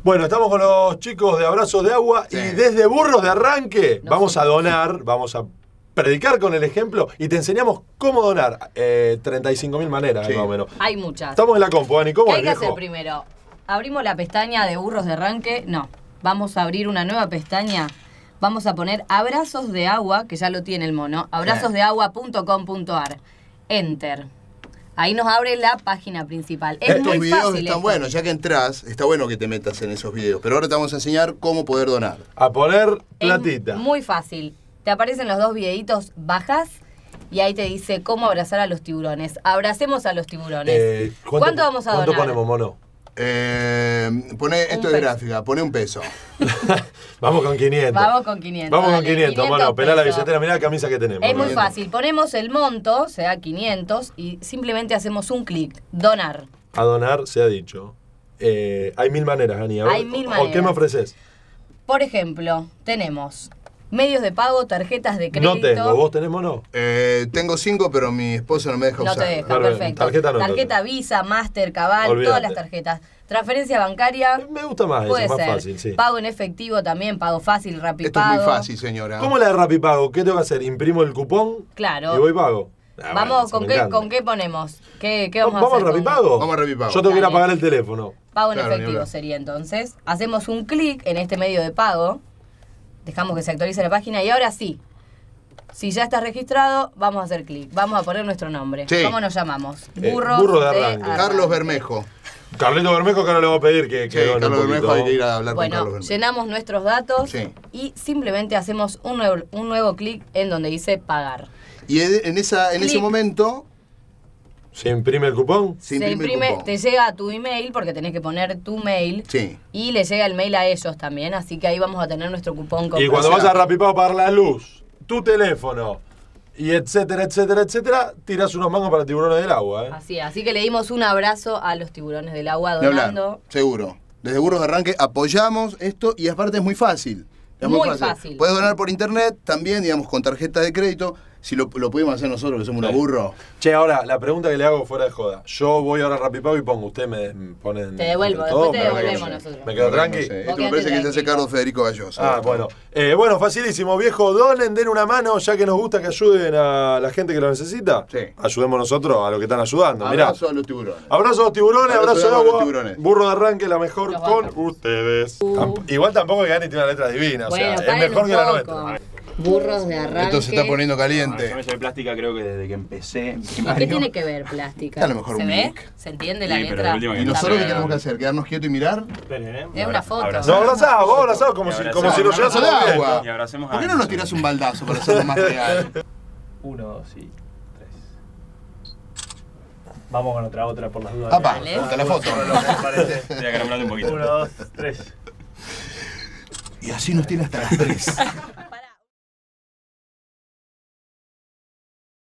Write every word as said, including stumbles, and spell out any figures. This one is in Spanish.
Bueno, estamos con los chicos de Abrazos de Agua sí. y desde Burros de Arranque no vamos a donar, vamos a predicar con el ejemplo y te enseñamos cómo donar. Eh, treinta y cinco mil maneras, sí. más o menos. Hay muchas. Estamos en la compu, Ani. ¿Cómo ¿Qué es, hay que viejo? hacer primero? Abrimos la pestaña de Burros de Arranque. No, vamos a abrir una nueva pestaña. Vamos a poner Abrazos de Agua, que ya lo tiene el mono. abrazos de agua punto com punto ar. Enter. Ahí nos abre la página principal. Es Estos muy videos fácil están esto. buenos, ya que entras, está bueno que te metas en esos videos. Pero ahora te vamos a enseñar cómo poder donar. A poner platita. Es muy fácil. Te aparecen los dos videitos, bajas y ahí te dice cómo abrazar a los tiburones. Abracemos a los tiburones. Eh, ¿cuánto, ¿Cuánto vamos a ¿cuánto donar? ponemos, mono? Eh, pone, esto peso. es gráfica, pone un peso. Vamos con quinientos. Vamos con quinientos. Vamos con dale, quinientos, mono. Pelá la pesos. billetera, mirá la camisa que tenemos. Es muy ¿no? fácil. Ponemos el monto, se da quinientos, y simplemente hacemos un clic. Donar. A donar se ha dicho. Eh, hay mil maneras, Ani. Hay mil maneras. ¿O qué me ofreces? Por ejemplo, tenemos medios de pago, tarjetas de crédito. No tengo. ¿Vos tenés, mono? Eh, tengo cinco, pero mi esposo no me deja No usar. te deja, Claro, perfecto. tarjeta no, Tarjeta entonces. Visa, Master, Cabal, Olvídate. todas las tarjetas. Transferencia bancaria. Me gusta más Puede eso, más ser. fácil, sí. Pago en efectivo también, pago fácil, Rapipago. Esto es muy fácil, señora. ¿Cómo la de Rapipago? ¿Qué tengo que hacer? ¿Imprimo el cupón? Claro. ¿Y voy y pago? Ah, Vamos, bueno, ¿con me qué, encanta. ¿con qué ponemos? ¿Qué, qué vamos, ¿Vamos a al hacer? con- Rapipago? Vamos a Rapipago. Yo tengo que ir a Dale. pagar el teléfono. Pago en Claro, ni efectivo hablar. sería entonces. Hacemos un clic en este medio de pago. Dejamos que se actualice la página y ahora sí. Si ya estás registrado, vamos a hacer clic. Vamos a poner nuestro nombre. Sí. ¿Cómo nos llamamos? Eh, Burros burro de arranque. Carlos Bermejo. Carlito Bermejo, que ahora le voy a pedir que, que Sí, done Carlos un Bermejo, poquito. hay que ir a hablar con Carlos Bueno, Bermejo. llenamos nuestros datos Sí. y simplemente hacemos un nuevo, un nuevo clic en donde dice pagar. Y en, esa, en ese Clic. momento ¿Se imprime el cupón? se imprime, el cupón. te llega a tu email porque tenés que poner tu mail Sí. y le llega el mail a ellos también, así que ahí vamos a tener nuestro cupón con Y cuando O sea- vas a Rapipago a pagar la luz, tu teléfono, y etcétera, etcétera, etcétera, tirás unos mangos para tiburones del agua, ¿eh? Así, así que le dimos un abrazo a los tiburones del agua Ni hablar, donando. seguro. Desde Burros de Arranque apoyamos esto y aparte es muy fácil. Es Muy fácil. Puedes donar por internet también, digamos, con tarjeta de crédito. Si lo, lo pudimos hacer nosotros, que somos unos Sí. burros. Che, ahora, la pregunta que le hago fuera de joda. Yo voy ahora a Rapipago y pongo, usted me ponen... Te devuelvo, todo, después te me- devolvemos me- nosotros. ¿Me quedo tranqui? No sé, Esto me quedate parece que se hace tranquilo. cargo Federico Galloso. Ah, bueno. Eh, bueno, facilísimo, viejo. Donen, den una mano, ya que nos gusta que ayuden a la gente que lo necesita. Sí. Ayudemos nosotros a los que están ayudando. Mirá. Abrazo a los tiburones. Abrazo a los tiburones, Abrazo abrazo, de de agua a los agua. tiburones. Burro de arranque, la mejor Los con bancos. ustedes. Tamp- Igual tampoco que Gani tiene una letra divina. O sea, Bueno, es paren mejor un que la poco. nuestra. Burros de arranque. Esto se está poniendo La caliente. camisa de plástica creo que desde que empecé en ¿Y primario. qué tiene que ver plástica? A lo mejor ¿Se un ve? mic. ¿Se entiende la Sí, pero letra? el último que ¿Y no nosotros qué sé. tenemos que hacer? ¿Quedarnos quietos y mirar? Esperen, ¿eh? Es una foto. Abrazar. No, abrazado, vos abrazado como, Y si, abrazar. como si lo Abrazo de llevásemos bien. agua. Y abracemos a ¿Por qué no Ani. nos tirás un baldazo para hacerlo más real? Uno, dos y tres. Vamos con otra, otra por las dudas. Apa, Dale. ponte la foto. Estoy acaramblando un poquito. Uno, dos, tres. Y así nos tiene hasta las tres.